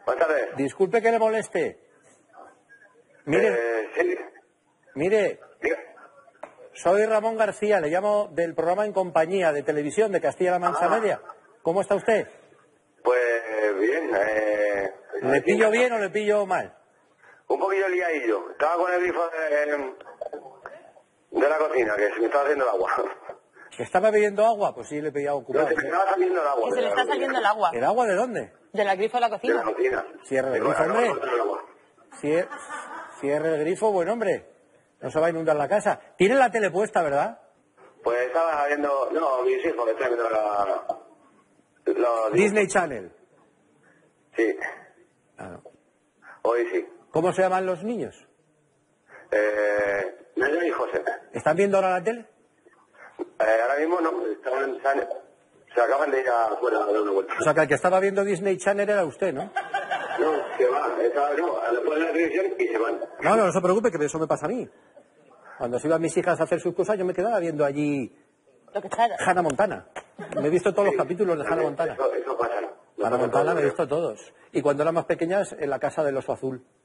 Buenas tardes. Disculpe que le moleste. Mire, Sí. mire, Diga. soy Ramón García, le llamo del programa En Compañía de Televisión de Castilla-La Mancha Media. ¿Cómo está usted? Pues bien. ¿Le pillo bien o le pillo mal? Un poquillo liadillo. Estaba con el grifo de la cocina, que se me estaba haciendo el agua. ¿Estaba bebiendo agua? Pues sí, le he pillado No, ocupado. se me estaba saliendo el agua. Que se le está saliendo el agua. ¿El agua de dónde? ¿De la grifo de la De la cocina? cocina. Cierre el Digo, grifo, acabo de hombre. cortar el agua. Cierre el grifo, buen hombre. No se va a inundar la casa. Tiene la tele puesta, ¿verdad? Pues estaba viendo... No, mis hijos que están viendo los Disney Channel. Sí, Ah, no. hoy sí. ¿Cómo se llaman los niños? Naya y José. ¿Están viendo ahora la tele? Ahora mismo no, se acaban de ir afuera a dar una vuelta. O sea, que el que estaba viendo Disney Channel era usted, ¿no? No, se van. Después de la televisión y se van. No, no se preocupe, que eso me pasa a mí. Cuando se iban mis hijas a hacer sus cosas, yo me quedaba viendo allí Lo que está... Hannah Montana. Me he visto todos los capítulos de Hannah Montana. Eso pasa. Hannah Montana me he visto todos. Y cuando eran más pequeñas, en la casa del oso azul.